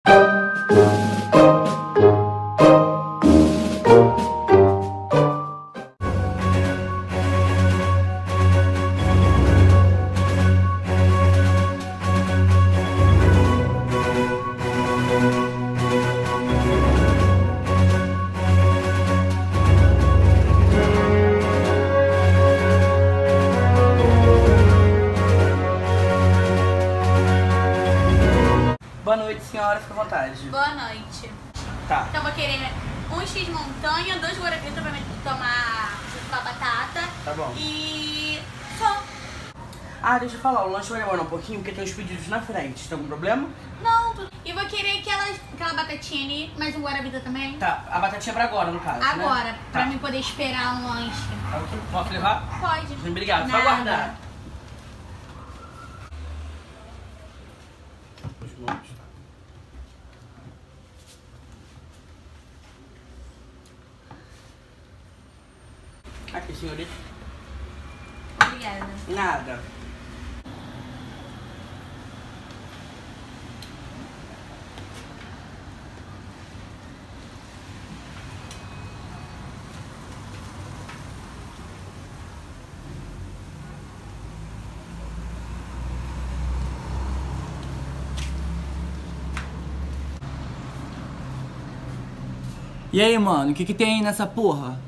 Boa noite, senhora, fica à vontade. Boa noite. Tá. Então eu vou querer um X montanha, 2 guaravitas pra mim tomar batata. Tá bom. E só. Ah, deixa eu falar, o lanche vai demorar um pouquinho porque tem os pedidos na frente. Tem algum problema? Não, e vou querer aquela batatinha ali, mais um guaravita também. Tá, a batatinha pra agora, no caso, Agora, né? pra Tá. mim poder esperar um lanche. Tá ok. Posso levar? Pode. Obrigado, só Nada. aguardar. Os nomes, tá. Aqui, senhorita. Obrigada. Nada. E aí, mano, o que tem aí nessa porra?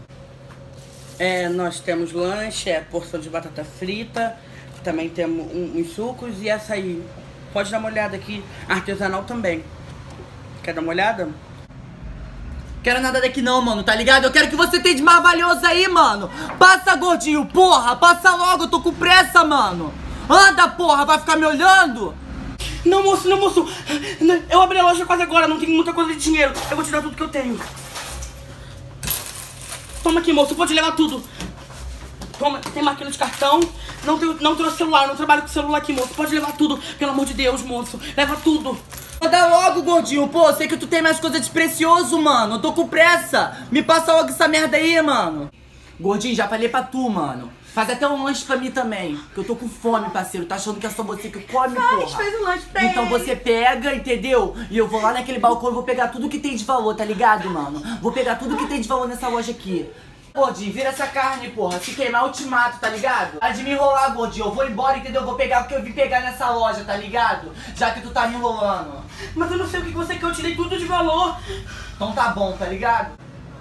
Nós temos lanche, porção de batata frita, também temos uns sucos e açaí. Pode dar uma olhada aqui, artesanal também. Quer dar uma olhada? Quero nada daqui não, mano, tá ligado? Eu quero que você tenha de mais valioso aí, mano. Passa, gordinho, porra, passa logo, eu tô com pressa, mano. Anda, porra, vai ficar me olhando? Não, moço, não, moço. Eu abri a loja quase agora, não tenho muita coisa de dinheiro. Eu vou te dar tudo que eu tenho. Toma aqui, moço, pode levar tudo. Toma, tem máquina de cartão. Não trouxe celular, não trabalho com celular aqui, moço. Pode levar tudo, pelo amor de Deus, moço. Leva tudo. Anda logo, gordinho, pô, sei que tu tem mais coisa de precioso, mano. Eu tô com pressa. Me passa logo essa merda aí, mano. Gordinho, já falei pra tu, mano. Faz até um lanche pra mim também, que eu tô com fome, parceiro. Tá achando que é só você que come, porra? Faz um lanche pra Então ele. você pega, entendeu? E eu vou lá naquele balcão e vou pegar tudo que tem de valor, tá ligado, mano? Vou pegar tudo que tem de valor nessa loja aqui. Gordinho, vira essa carne, porra. Se queimar, eu te mato, tá ligado? Para de me enrolar, gordinho. Eu vou embora, entendeu? Eu vou pegar o que eu vim pegar nessa loja, tá ligado? Já que tu tá me enrolando. Mas eu não sei o que você quer, eu te dei tudo de valor. Então tá bom, tá ligado?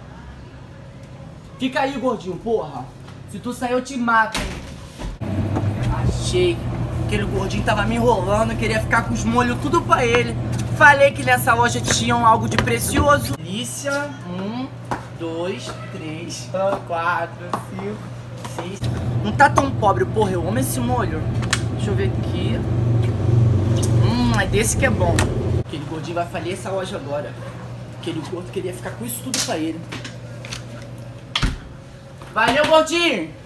Fica aí, gordinho, porra. Se tu sair, eu te mato, hein? Achei. Aquele gordinho tava me enrolando, queria ficar com os molhos tudo pra ele. Falei que nessa loja tinham algo de precioso. Delícia. 1, 2, 3, 4, 5, 6. Não tá tão pobre, porra. Eu amo esse molho. Deixa eu ver aqui. É desse que é bom. Aquele gordinho vai falir essa loja agora. Aquele gordo queria ficar com isso tudo pra ele. Valeu, gordinho!